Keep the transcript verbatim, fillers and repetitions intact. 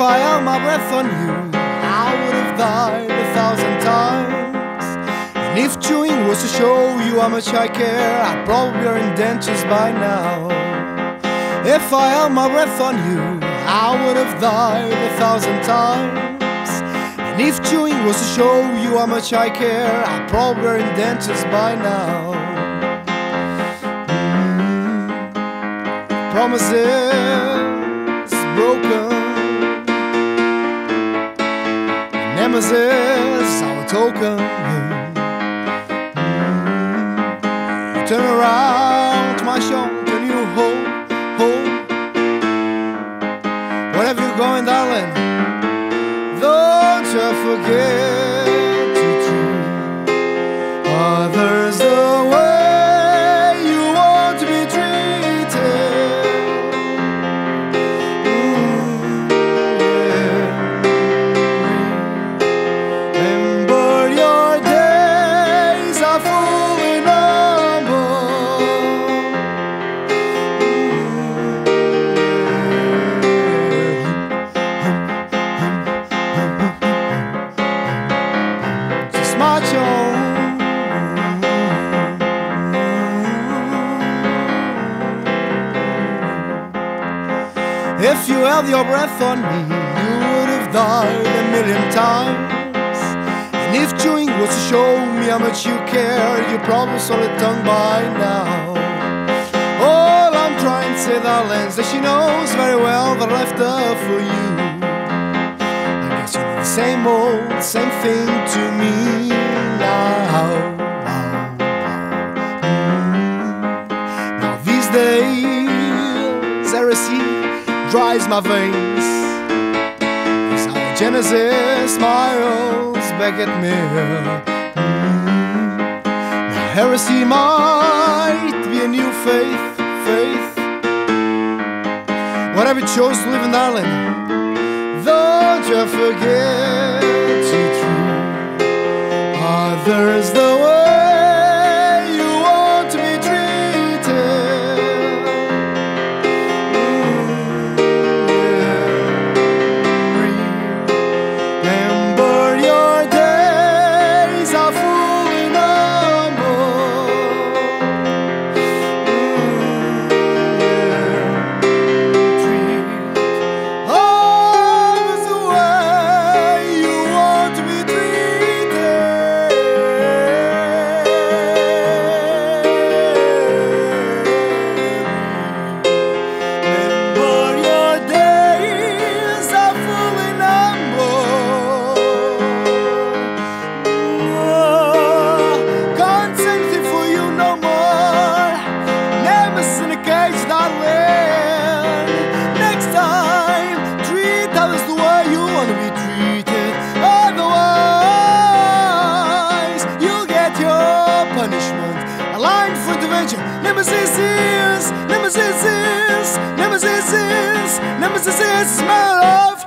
I held my breath on you, I would have died a thousand times. And if chewing was to show you how much I care, I'd probably be in dentures by now. If I held my breath on you, I would have died a thousand times. And if chewing was to show you how much I care, I'd probably be in dentures by now. Mm. Promises broken, Nemesis, our token. Mm. Turn around to my show, turn you home, home. Wherever you're going, darling, don't you forget to treat others the way you want to be treated. Mm, yeah. Remember your days are full in number. Just march on. If you held your breath on me, you would have died a million times. And if chewing was to show me how much you care, you probably saw it tongue by now. All I'm trying to say, darling, is that she knows very well that I left her for you. I guess you do the same old, same thing to me now. Mm. Now these days, heresy dries my veins. As our Genesis smiles back at me. Mm. Now heresy might be a new faith, faith. Whatever you chose to live in, darling, don't you forget to treat others the way you want to be treated. Mm, yeah. Remember your days are full in number. Mm, yeah. Treat others the way you want to be treated. Remember your days are full in number. Can't say anything for you no more. Nemesis in a cage, darling. Next time, treat others the way you want to be treated. Otherwise, you'll get your punishment. A line for intervention. Nemesis is, Nemesis is, Nemesis is, Nemesis is smell of